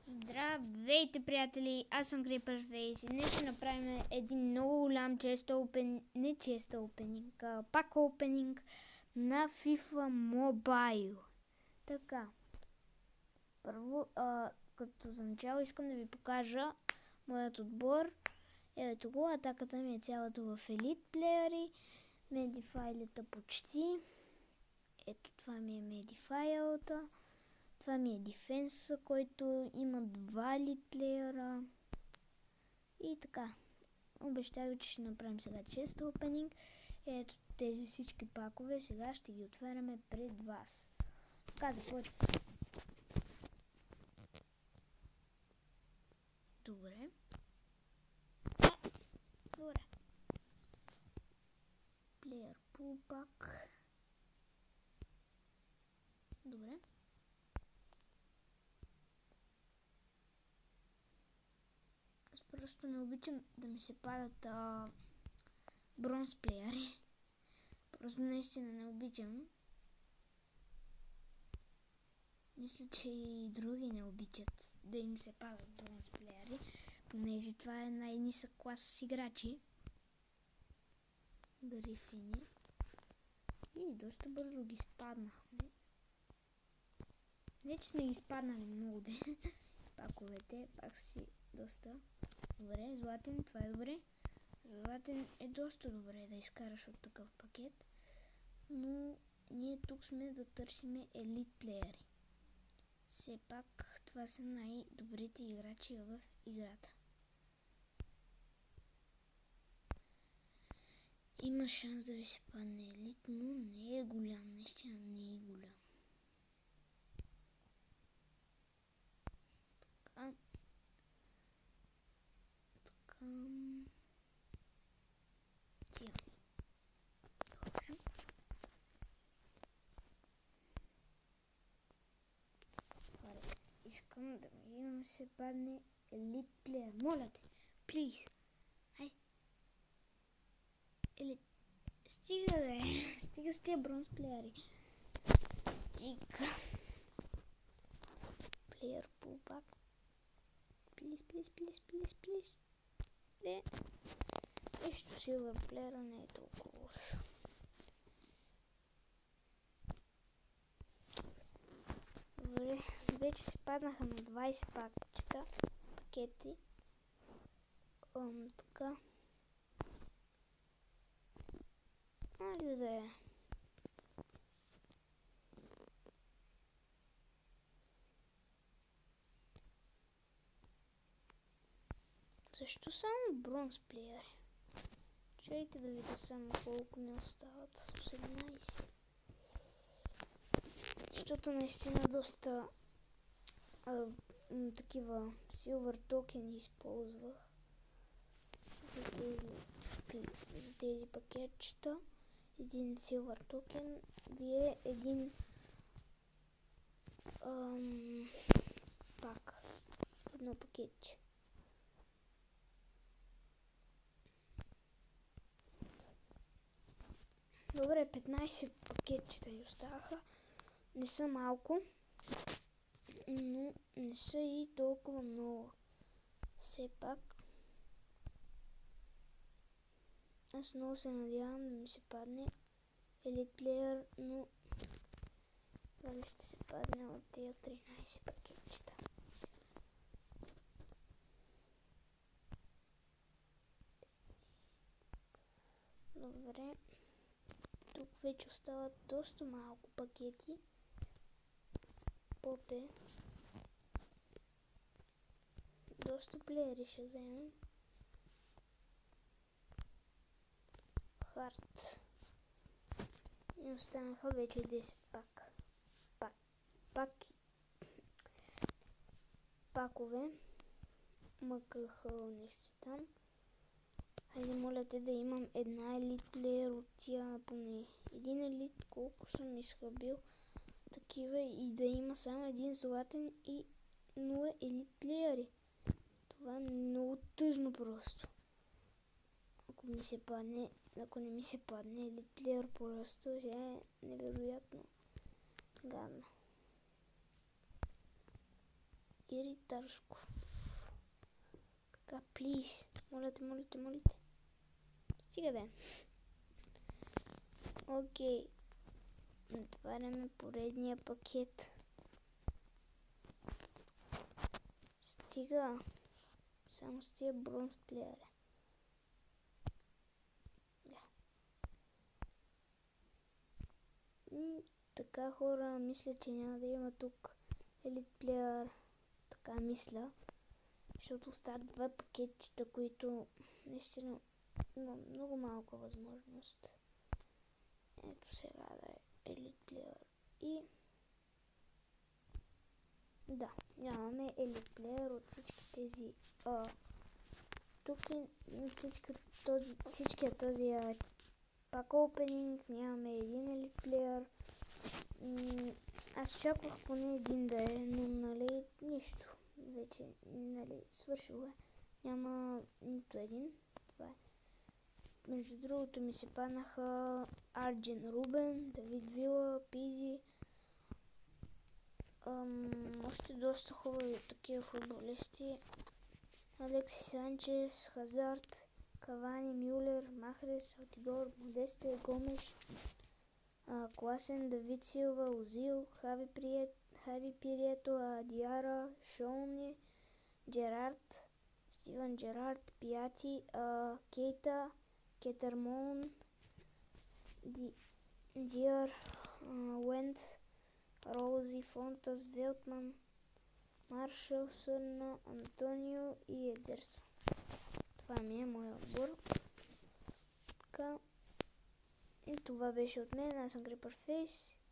Здравейте, приятели! Аз съм Creeperface и днес ще направим един много голям пак опенинг на FIFA Mobile. Така, първо, като за начало искам да ви покажа моят отбор. Ето го, атаката ми е цялата в елит плеери, медифайлата почти. Ето това ми е медифайлата. Това ми е дефенса, който има 2 елит плеера. И така. Обещава, че ще направим сега чест опенинг. Ето тези всички пакове. Сега ще ги отваряме пред вас. Така, започваме. Добре. Добре. Плеер пулпак. Добре. Просто не обичам да ми се падат бронз плеери. Просто наистина не обичам. Мисля, че и други не обичат да им се падат бронз плеери, понеже това е най-нисък клас с играчи. Грифини. И доста бързо ги спаднахме. Не, че сме ги спаднали много ден. Паковете пак си доста добре. Златен, това е добре. Златен е доста добре да изкараш от такъв пакет. Но ние тук сме да търсиме елит плеери. Все пак това са най-добрите играчи в играта. Има шанс да ви се падне елит, но не е голям. Наистина не е голям. Искам да ми се падне елит плеер. Моля те, плиз. Ай. Елит. Стига, бе. Стига с тия бронз плеери. Стига. Плеер пулбак. Плиз. Не. Нищо силвер плеера не е толкова лошо. Добре, вече се паднаха на 20 пакети. Така. Айде да е. Защо само бронз плеери? Чуйте да видя само колко не остават. 18. Защото наистина доста такива силвер токени използвах за тези пакетчета. Един силвер токен вие един пак. Едно пакетче. Добре, 15 пакетчета ни оставаха. Не са малко, но не са и толкова много. Все пак аз много се надявам да ми се падне елит плеер, но дали ще се падне от тия 13 пакетчета. Добре. Тук вече остават доста малко пакети. Попе. Доста плеери ще вземем. Хард. И останаха вече 10 пакове. МКХ нещо там. Хайде, моля те да имам една елит плеер от тия, поне един елит, колко съм изхъбил такива, и да има само един златен и 0 елит плеери. Това е много тъжно просто. Ако не ми се падне елит плеер просто, ще е невероятно гадно. и ритарско. Така, плиз. Моля те. Стига да е. Окей. Отваряме поредния пакет. Стига. Само с тия бронз плеера. Да. Така, хора, мисля, че няма да има тук елит плеер. Така мисля. Защото остават два пакетчета, които наистина има много малка възможност. Ето сега да е елит плеер. И да, нямаме елит плеер от всички тези тук и всичкия този пак опенинг, нямаме един елит плеер. Аз очаквах поне един да е, но нали нищо. Вече нали свършило е. Няма нито един. Това е. Между другото ми се паднаха Арджен Рубен, Давид Вила, Пизи. Още доста хубави такива футболисти. Алекси Санчес, Хазард, Кавани, Мюлер, Махрес, Алтигор, Модесте, Гомеш, Класен, Давид Силва, Озил, Хави Пирието, Диара, Шоуни, Джерард, Стивен Джерард, Пиати, Кейта, Кетърмон, Диар, Уент, Роузи, Фонтас, Велтман, Маршал, Сърна, Антонио и Едерс. Това ми е моя отбор. Така. И това беше от мен. Аз съм Creeper Face.